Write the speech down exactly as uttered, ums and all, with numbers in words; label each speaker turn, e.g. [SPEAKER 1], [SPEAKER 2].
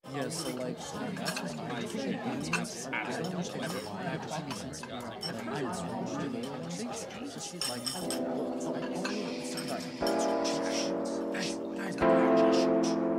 [SPEAKER 1] Yeah, so like, um, that's what I usually do. Is I don't know why I have T V since I was really like, so she's like, oh, oh, oh, it's not like,